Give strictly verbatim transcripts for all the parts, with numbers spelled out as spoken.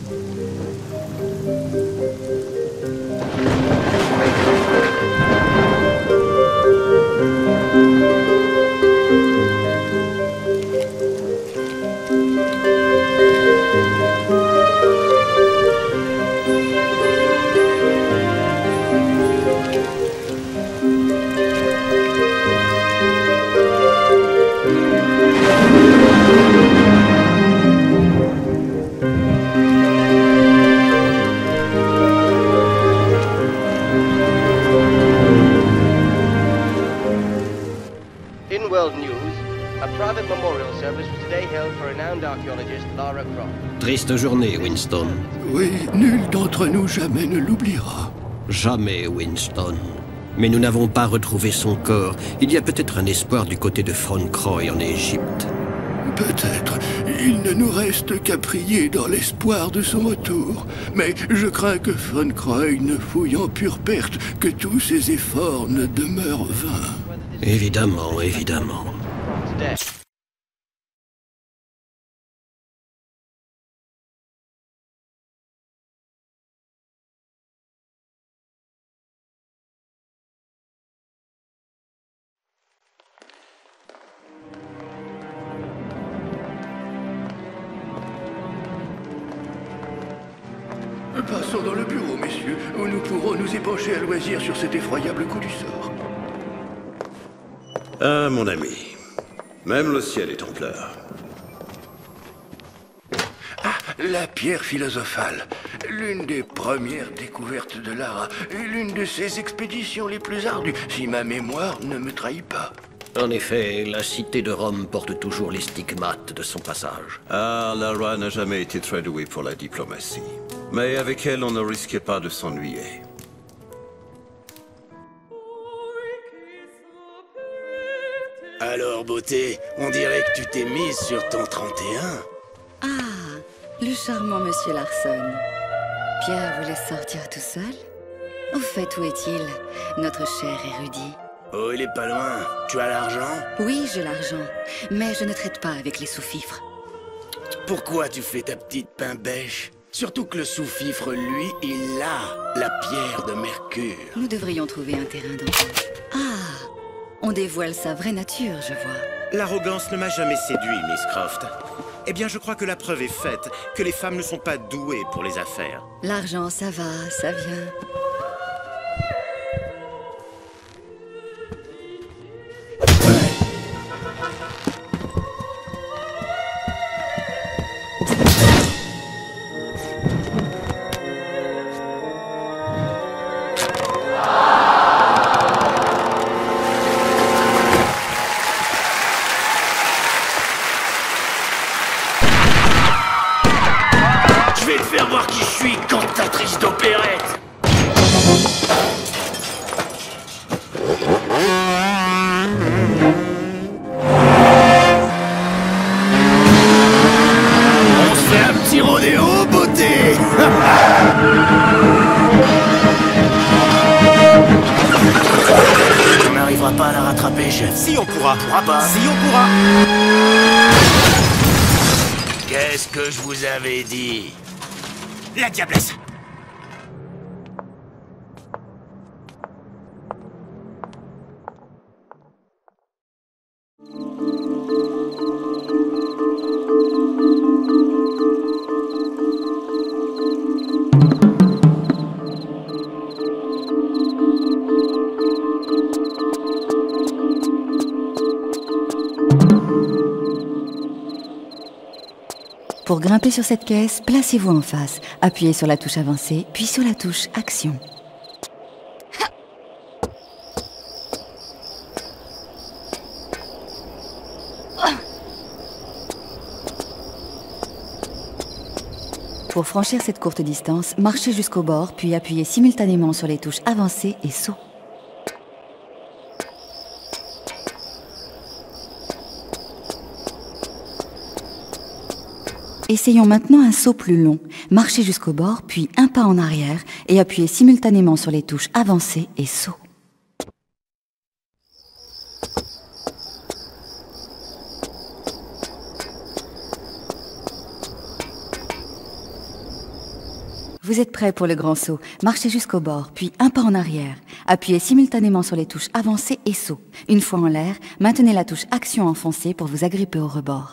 Triste journée, Winston. Oui, nul d'entre nous jamais ne l'oubliera. Jamais, Winston. Mais nous n'avons pas retrouvé son corps. Il y a peut-être un espoir du côté de Fauntcroy en Égypte. Peut-être. Il ne nous reste qu'à prier dans l'espoir de son retour. Mais je crains que Fauntcroy ne fouille en pure perte, que tous ses efforts ne demeurent vains. Évidemment, évidemment. Passons dans le bureau, messieurs, où nous pourrons nous épancher à loisir sur cet effroyable coup du sort. Ah, mon ami. Même le ciel est en pleurs. Ah, la pierre philosophale. L'une des premières découvertes de Lara et l'une de ses expéditions les plus ardues, si ma mémoire ne me trahit pas. En effet, la cité de Rome porte toujours les stigmates de son passage. Ah, Lara n'a jamais été très douée pour la diplomatie. Mais avec elle, on ne risquait pas de s'ennuyer. Alors, beauté, on dirait que tu t'es mise sur ton trente et un. Ah, le charmant monsieur Larson. Pierre vous laisse sortir tout seul? Au fait, où est-il, notre cher érudit? Oh, il est pas loin. Tu as l'argent? Oui, j'ai l'argent, mais je ne traite pas avec les sous-fifres. Pourquoi tu fais ta petite pain bêche? Surtout que le sous-fifre, lui, il a la pierre de Mercure. Nous devrions trouver un terrain d'entente. Ah, on dévoile sa vraie nature, je vois. L'arrogance ne m'a jamais séduit, Miss Croft. Eh bien, je crois que la preuve est faite, que les femmes ne sont pas douées pour les affaires. L'argent, ça va, ça vient. Je vais te faire voir qui je suis, cantatrice d'opérette. On se fait un petit rodéo, beauté. On n'arrivera pas à la rattraper, chef. Si on pourra. On pourra pas. Si on pourra. Qu'est-ce que je vous avais dit? La diablesse. Pour grimper sur cette caisse, placez-vous en face, appuyez sur la touche avancée, puis sur la touche action. Pour franchir cette courte distance, marchez jusqu'au bord, puis appuyez simultanément sur les touches avancée et saut. Essayons maintenant un saut plus long. Marchez jusqu'au bord, puis un pas en arrière et appuyez simultanément sur les touches avancée et saut. Vous êtes prêts pour le grand saut. Marchez jusqu'au bord, puis un pas en arrière. Appuyez simultanément sur les touches avancée et saut. Une fois en l'air, maintenez la touche action enfoncée pour vous agripper au rebord.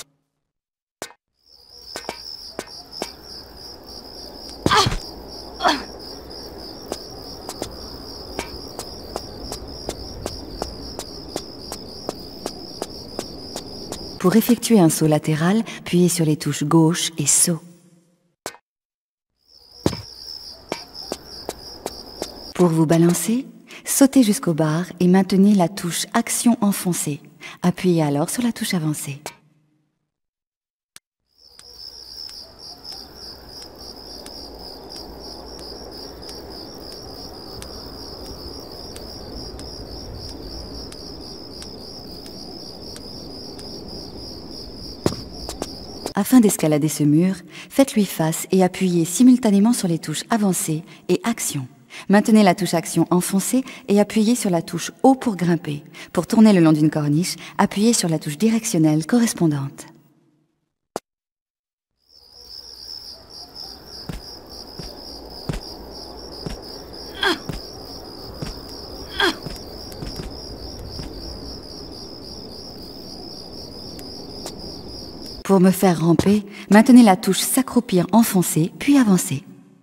Pour effectuer un saut latéral, appuyez sur les touches gauche et saut. Pour vous balancer, sautez jusqu'au bar et maintenez la touche action enfoncée. Appuyez alors sur la touche avancée. Afin d'escalader ce mur, faites-lui face et appuyez simultanément sur les touches avancée et action. Maintenez la touche action enfoncée et appuyez sur la touche haut pour grimper. Pour tourner le long d'une corniche, appuyez sur la touche directionnelle correspondante. Pour me faire ramper, maintenez la touche s'accroupir enfoncée, puis avancez.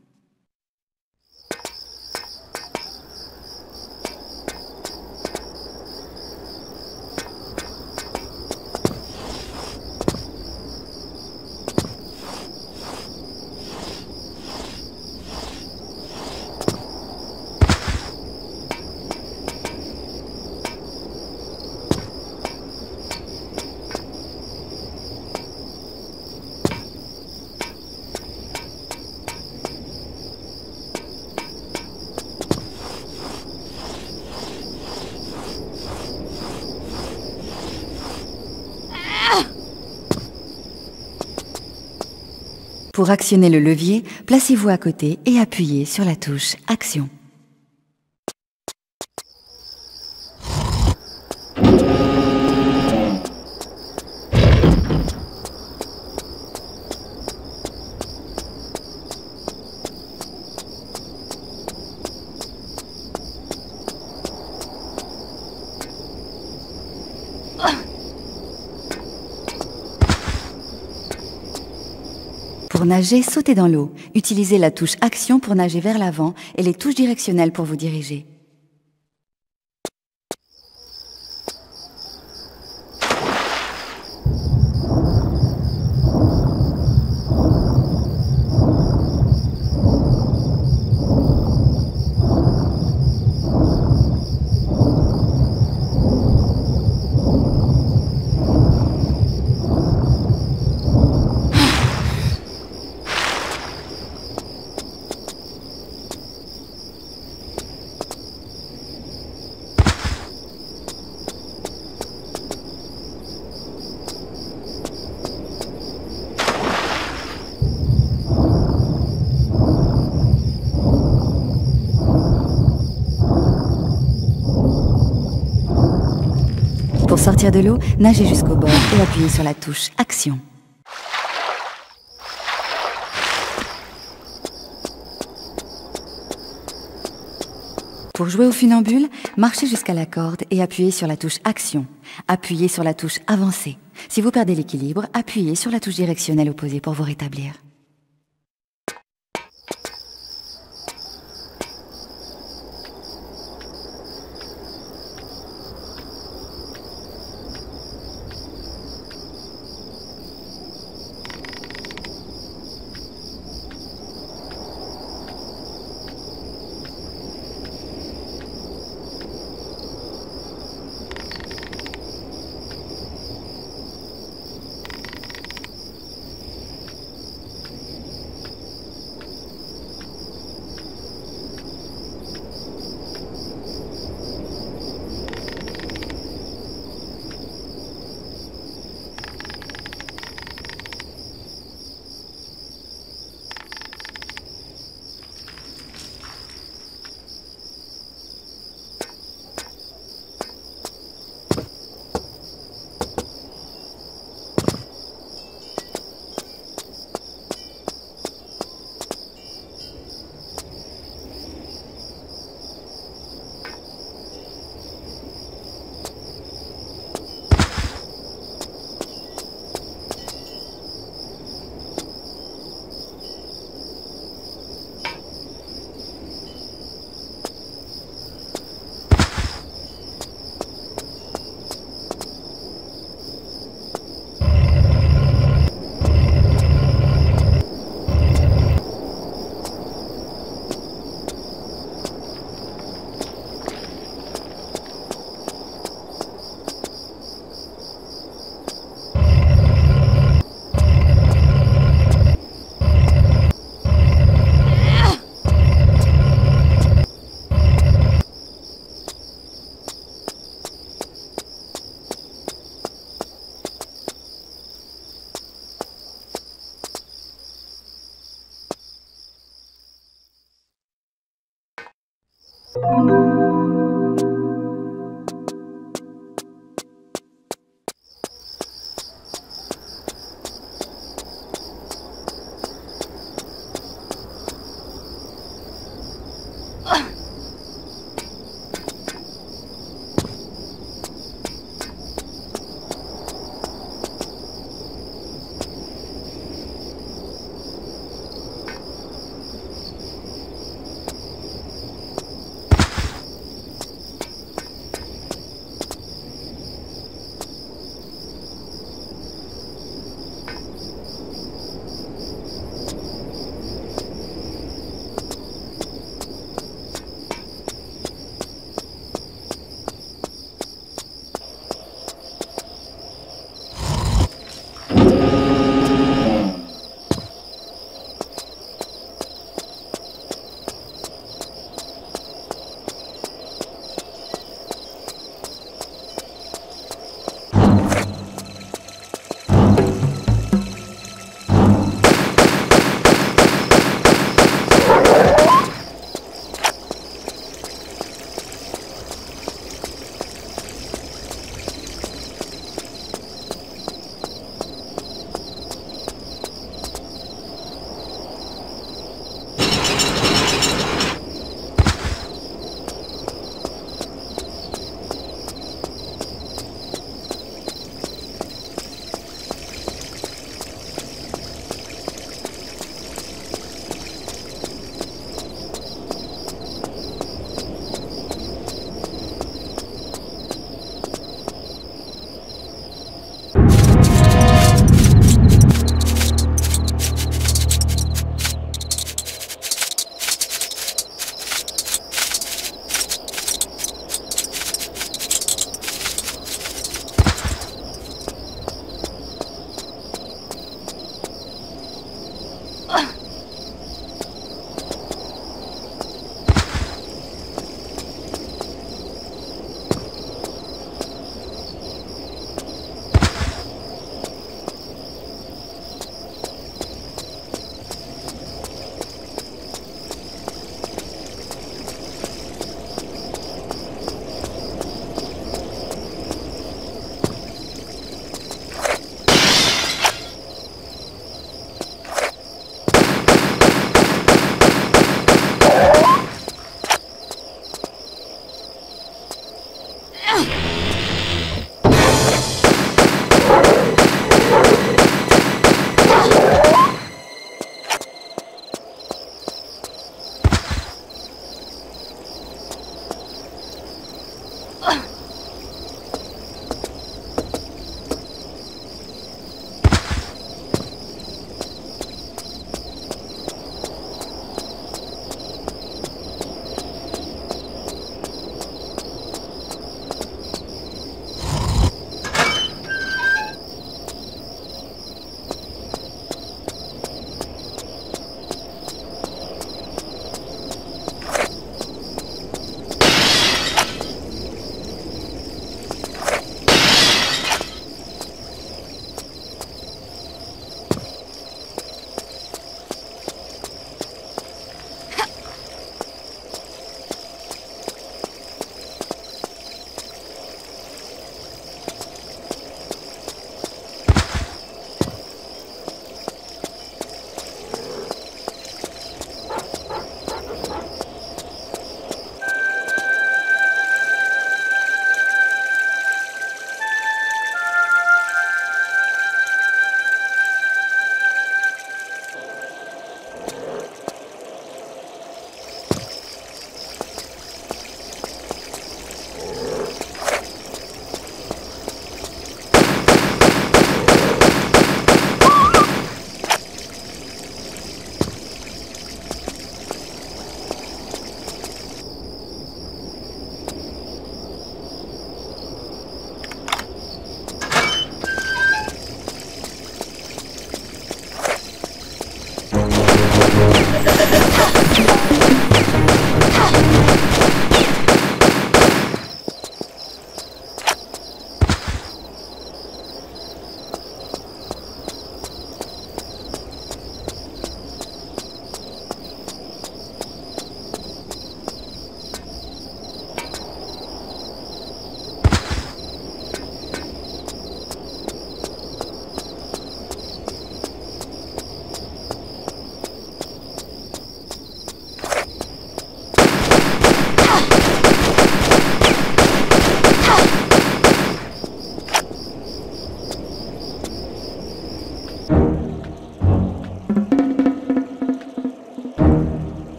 Pour actionner le levier, placez-vous à côté et appuyez sur la touche Action. Pour nager, sautez dans l'eau. Utilisez la touche Action pour nager vers l'avant et les touches directionnelles pour vous diriger. Pour sortir de l'eau, nagez jusqu'au bord et appuyez sur la touche Action. Pour jouer au funambule, marchez jusqu'à la corde et appuyez sur la touche Action. Appuyez sur la touche Avancer. Si vous perdez l'équilibre, appuyez sur la touche directionnelle opposée pour vous rétablir.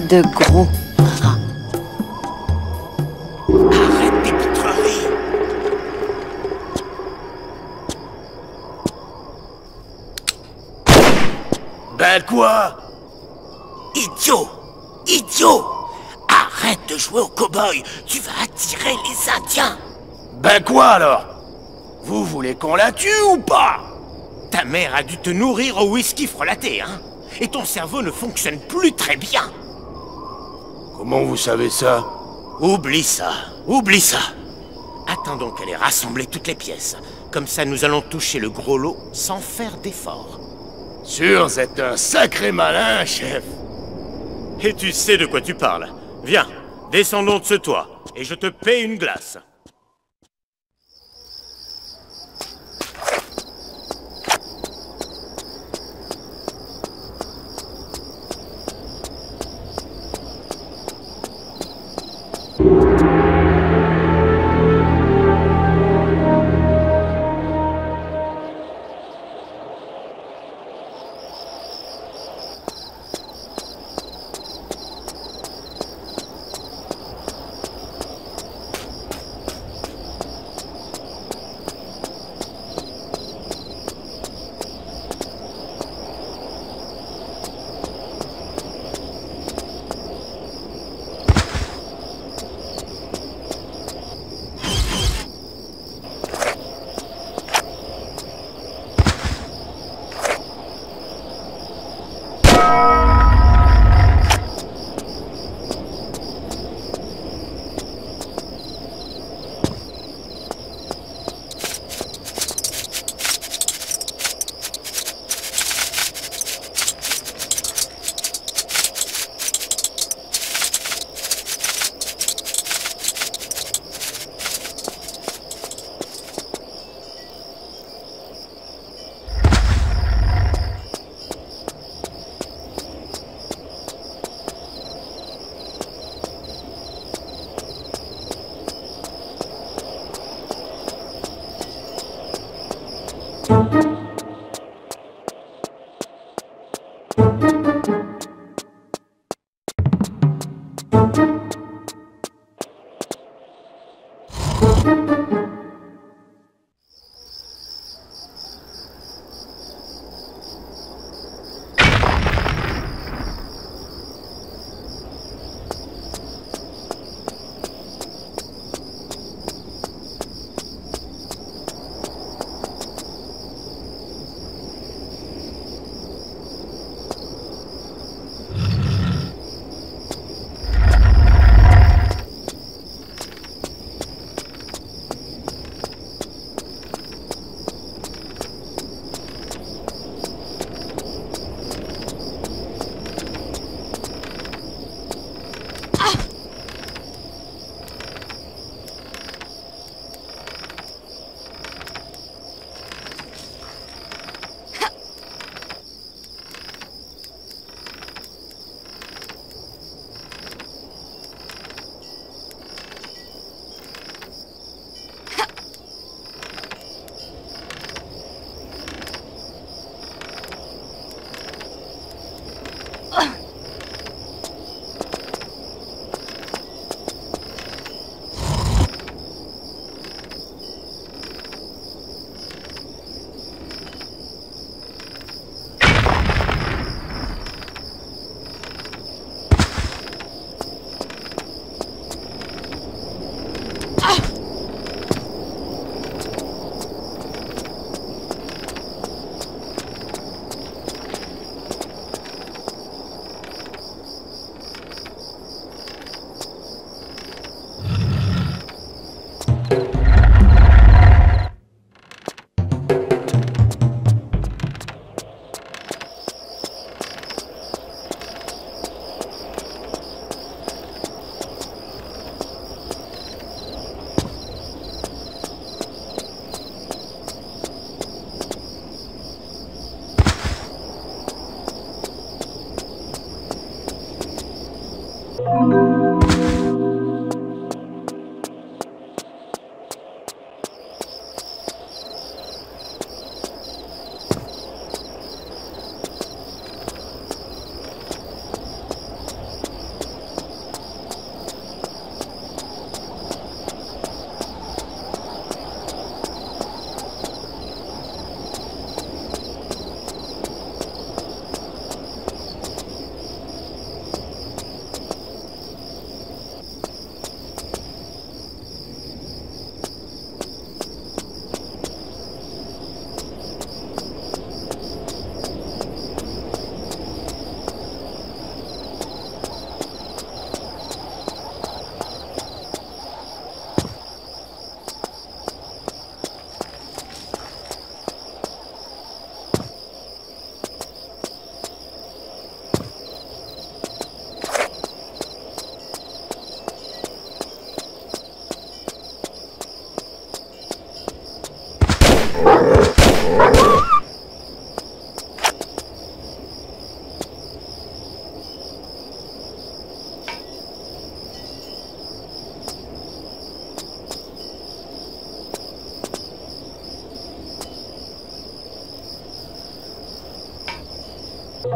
de gros. Arrête tes pitreries. Ben quoi? Idiot! Idiot! Arrête de jouer au cow-boy, tu vas attirer les Indiens. Ben quoi alors? Vous voulez qu'on la tue ou pas? Ta mère a dû te nourrir au whisky frelaté, hein? Et ton cerveau ne fonctionne plus très bien. Comment vous savez ça? Oublie ça, oublie ça. Attendons qu'elle ait rassemblé toutes les pièces. Comme ça, nous allons toucher le gros lot sans faire d'effort. Sûr, c'est un sacré malin, chef. Et tu sais de quoi tu parles. Viens, descendons de ce toit, et je te paie une glace.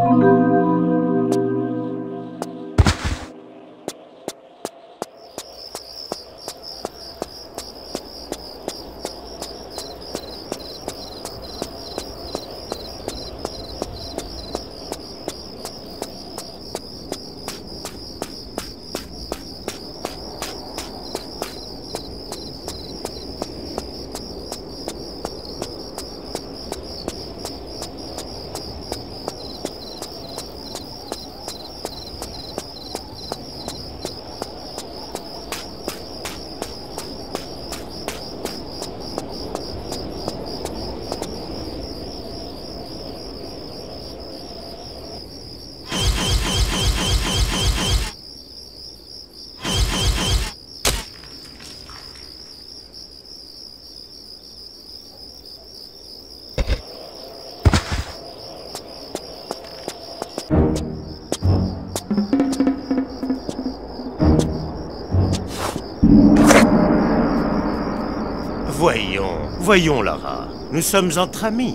Voyons, voyons, Lara. Nous sommes entre amis.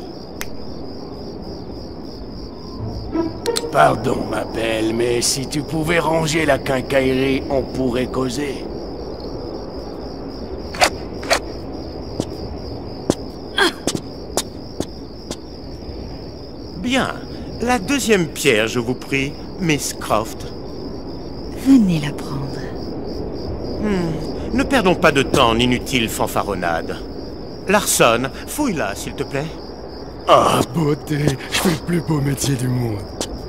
Pardon, ma belle, mais si tu pouvais ranger la quincaillerie, on pourrait causer. Bien. La deuxième pierre, je vous prie, Miss Croft. Venez la prendre. Hmm. Ne perdons pas de temps en inutile fanfaronnade. Larson, fouille-la, s'il te plaît. Ah, beauté, je fais le plus beau métier du monde.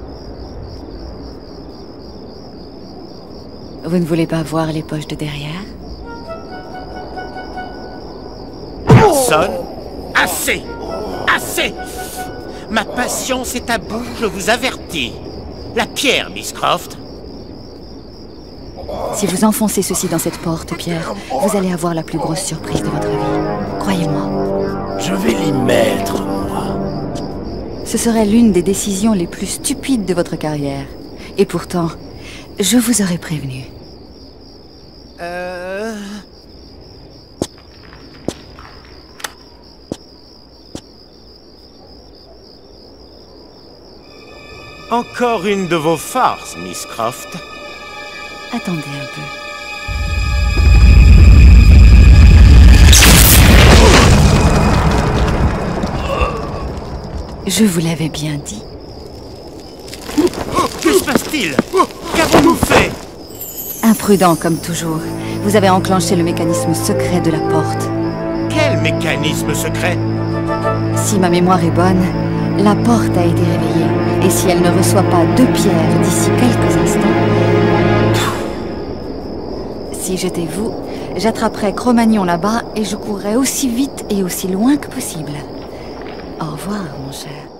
Vous ne voulez pas voir les poches de derrière? Larson, assez! Assez! Ma patience est à bout, je vous avertis. La pierre, Miss Croft. Si vous enfoncez ceci dans cette porte, Pierre, vous allez avoir la plus grosse surprise de votre vie. Croyez-moi. Je vais l'y mettre, moi. Ce serait l'une des décisions les plus stupides de votre carrière. Et pourtant, je vous aurais prévenu. Euh... Encore une de vos farces, Miss Croft. Attendez un peu. Je vous l'avais bien dit. Que se passe-t-il? Qu'avons-nous fait? Imprudent comme toujours. Vous avez enclenché le mécanisme secret de la porte. Quel mécanisme secret? Si ma mémoire est bonne, la porte a été réveillée. Et si elle ne reçoit pas deux pierres d'ici quelques instants... Si j'étais vous, j'attraperais Cro-Magnon là-bas et je courrais aussi vite et aussi loin que possible. Au revoir, mon cher.